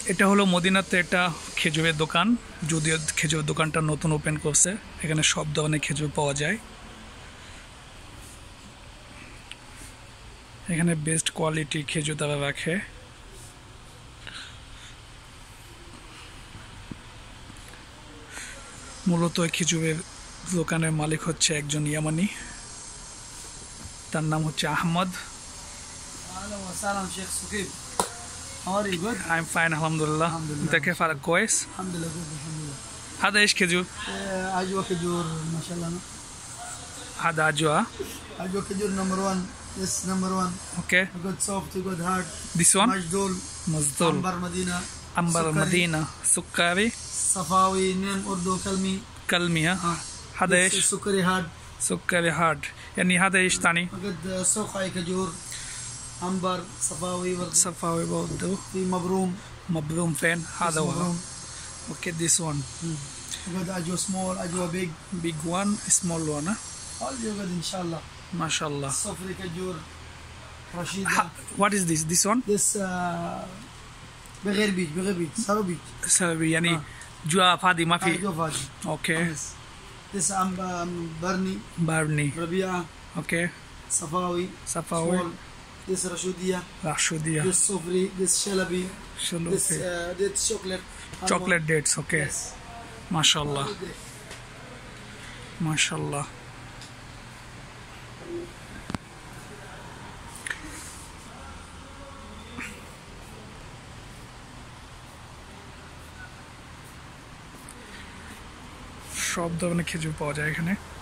এটা হলো মদিনাতে একটা খেজুরের দোকান, যদিও খেজুরের দোকানটা নতুন ওপেন করছে। এখানে সব ধরনের খেজুর পাওয়া যায়। এখানে বেস্ট কোয়ালিটি খেজুর তারা রাখে। মূলত খেজুরের দোকানের মালিক হচ্ছে একজন ইয়ামানি, তার নাম হচ্ছে Ahmad. How are you? Good. I'm fine, alhamdulillah. انت كيف حالك؟ كويس؟ الحمد لله good. الحمد لله. هذا ايش كجور؟ عجوة كجور ما شاء الله. هذا عجوة. عجوة كجور number one. Yes, number one. Okay. Good soft, good hard. This one? مجدول. مزدول. عنبر مدينة. عنبر سكري. المدينة. سكري. صفاوي نين أردو كلمي. كلمي ها. هذا ايش؟ سكري هارد. سكري هارد. يعني هذا ايش ثاني؟ good سوقعي كجور. عنبر صفاوي برضه. صفاوي برضه. في مبروم. مبروم فين؟ هذا هو. مبروم. Okay, this one. good عجوة small, عجوة big. Big one, small one. Huh? all you good إن شاء الله. ما شاء الله. صفري كجور. رشيدة. What is this? This one? this بغير بيج سارو بيج. سبي يعني جوا فادي ما في. جوا فادي. Okay. this برني. بارني. ربيعة. Okay. صفاوي. صفاوي. small. this رشودية. رشودية. this صفري. this شلبي. this this chocolate. chocolate dates. Okay. yes. ما شاء الله. ما شاء الله. সব ধরনের খেজুর পাওয়া যায় এখানে।